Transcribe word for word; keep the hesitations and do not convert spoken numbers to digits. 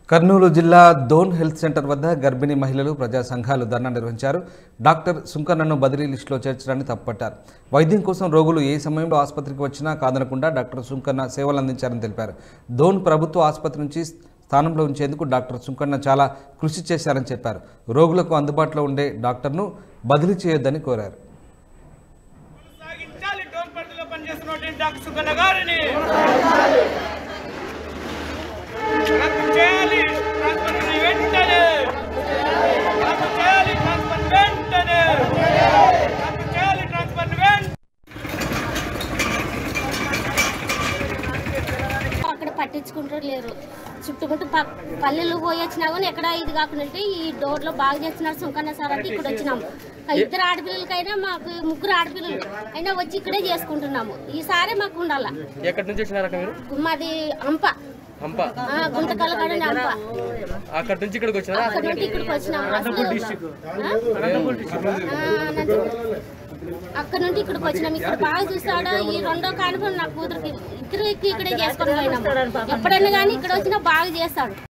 కర్నూలు జిల్లా Dhone health centre వద్ద గర్భిణీ మహిళలు ప్రజా సంఘాలు ధర్నా నిర్వహించారు. డాక్టర్ సుంకన్నను బదిలీ లిస్టులో చేర్చడాన్ని తప్పుపట్టారు. వైద్యం కోసం రోగులు ఏ సమయంలో ఆసుపత్రికి వచ్చినా కాదనకుండా డాక్టర్ సుంకన్న సేవలు అందించారని తెలిపారు. దోన్ ప్రభుత్వ ఆసుపత్రి నుంచి స్థానంలో ఉంచేందుకు డాక్టర్ సుంకన్న చాలా కృషి చేశారని చెప్పారు. రోగులకు అందుబాటులో ఉండే డాక్టర్ను బదిలీ చేయొద్దని కోరారు. అక్కడ పట్టించుకుంటారు లేరు. చుట్టుముట్టు పల్లెలు పోయి వచ్చినా కానీ ఎక్కడ ఇది కాకుండా ఈ డోర్లో బాగా చేస్తున్నారు సుంకన్న సార్ అంటే ఇక్కడ వచ్చినాము. ఇద్దరు ఆడపిల్లలకైనా మాకు ముగ్గురు ఆడపిల్లలు అయినా వచ్చి ఇక్కడే చేసుకుంటున్నాము. ఈసారి మాకు ఉండాలా. ఎక్కడి నుంచి వచ్చినారక్క మీరు? మాది అంప అంప గుంటకల్ కాడ అంప. అక్కడ నుంచి ఇక్కడికి వచ్చినారా? అక్కడ నుంచి ఇక్కడికి వచ్చినాము. అక్కడ నుండి ఇక్కడికి వచ్చినాము. ఇక్కడ బాగా చూస్తాడు. ఈ రెండో కానుక నా కూతురికి ఇక్కడ ఇక్కడే చేసుకొని పోయినాము. ఎప్పుడైనా కానీ ఇక్కడ వచ్చినా బాగా చేస్తాడు.